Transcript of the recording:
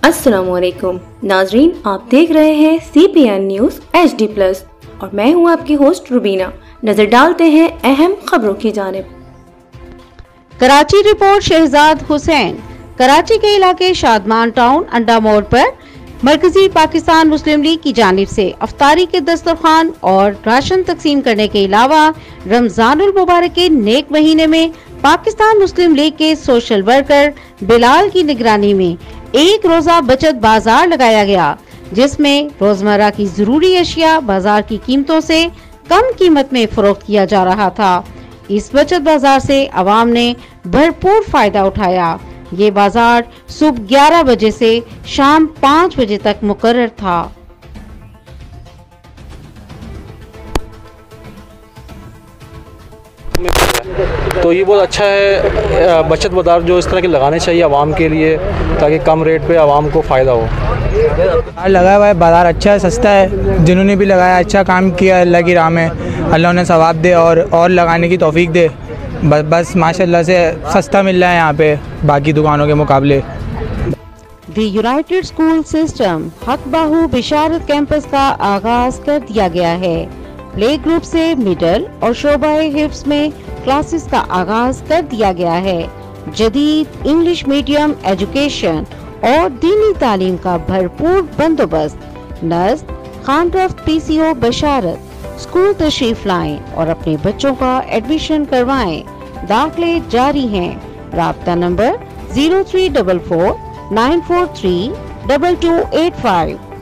अस्सलामुअलैकुम नाजरीन, आप देख रहे हैं CPN न्यूज़ HD+ और मैं हूं आपकी होस्ट रुबीना। नजर डालते हैं अहम खबरों की जानिब। कराची रिपोर्ट। शहजाद हुसैन। कराची के इलाके शादमान टाउन अंडा मोड़ पर मरकजी पाकिस्तान मुस्लिम लीग की जानिब से अफ्तारी के दस्तरखान और राशन तकसीम करने के अलावा रमजानुल मुबारक के नेक महीने में पाकिस्तान मुस्लिम लीग के सोशल वर्कर बिलाल की निगरानी में एक रोजा बचत बाजार लगाया गया, जिसमें रोजमर्रा की जरूरी अशिया बाजार की कीमतों से कम कीमत में फरोख्त किया जा रहा था। इस बचत बाजार से आवाम ने भरपूर फायदा उठाया। ये बाजार सुबह 11 बजे से शाम 5 बजे तक मुकर्रर था। तो ये बहुत अच्छा है, बचत बाजार जो इस तरह के लगाने चाहिए आवाम के लिए, ताकि कम रेट पे आवाम को फ़ायदा हो। लगा हुआ है बाज़ार, अच्छा है, सस्ता है। जिन्होंने भी लगाया अच्छा काम किया, अल्लाह की राह में अल्लाह उन्हें सवाब दे और लगाने की तौफीक दे। बस माशाल्लाह से सस्ता मिल रहा है यहाँ पे बाकी दुकानों के मुकाबले। द यूनाइटेड स्कूल सिस्टम हक बाहू बिशारत कैंपस का आगाज कर दिया गया है। प्ले ग्रुप से मिडल और शोबाए हिफ्स में क्लासेस का आगाज कर दिया गया है। जदीद इंग्लिश मीडियम एजुकेशन और दीनी तालीम का भरपूर बंदोबस्त। नज़्म खानरफ्त PCO बशारत स्कूल तशरीफ लाएं और अपने बच्चों का एडमिशन करवाएं। दाखिले जारी हैं। राब्ता नंबर 0344 943 2285।